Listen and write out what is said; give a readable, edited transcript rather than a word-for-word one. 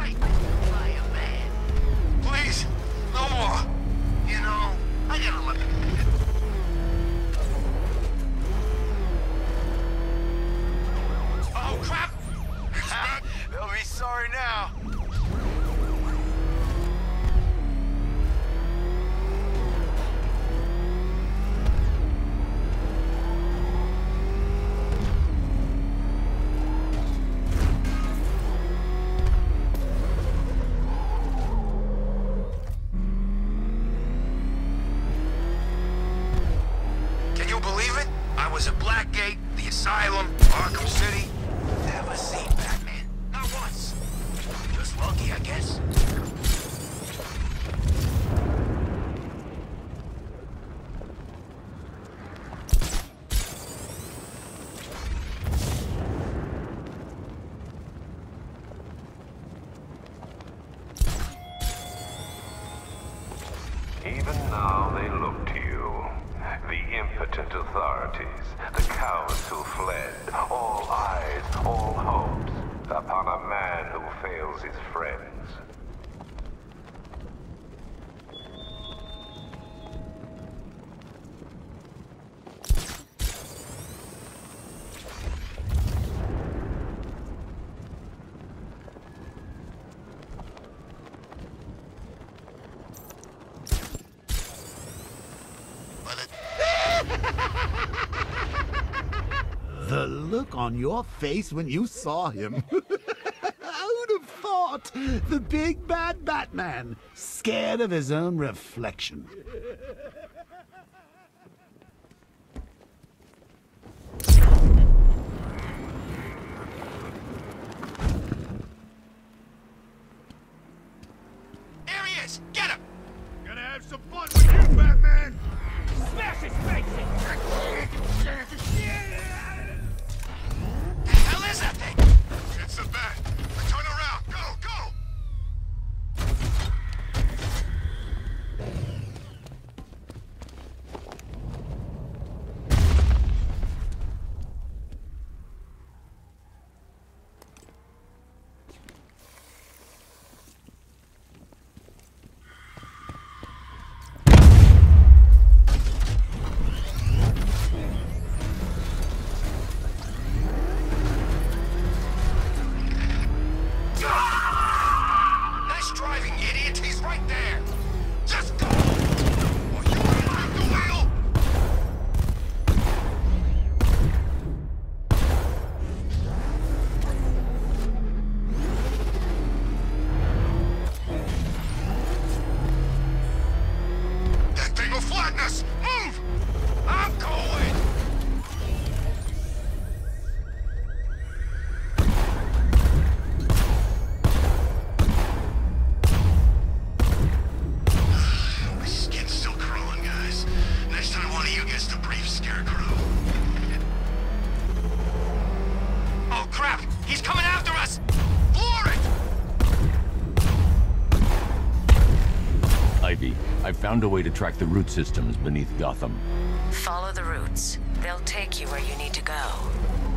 raped by a man. Please, no more. You know, I gotta look. Oh, crap! They'll be sorry now. Can you believe it? I was at Blackgate, the Asylum, Arkham City. Never seen Batman. Not once. Just lucky, I guess. Even now they look to you, the impotent authorities, the cowards who fled, all eyes, all hopes, upon a man who fails his friends. The look on your face when you saw him. Who'd have thought? The big bad Batman, scared of his own reflection. There he is! Get him! Gonna have some fun with you, Batman! Smash his face in! The hell is that thing? It's the bat. Turn around. Go, go! Nice driving, idiot! He's right there! Just go! Or you will break the wheel! That thing will flatten us! Move! I'm going! My skin's still crawling, guys. Next time one of you gets the brief, Scarecrow. Oh, crap! He's coming after us! Floor it! Ivy, I've found a way to track the root systems beneath Gotham. Follow the roots. They'll take you where you need to go.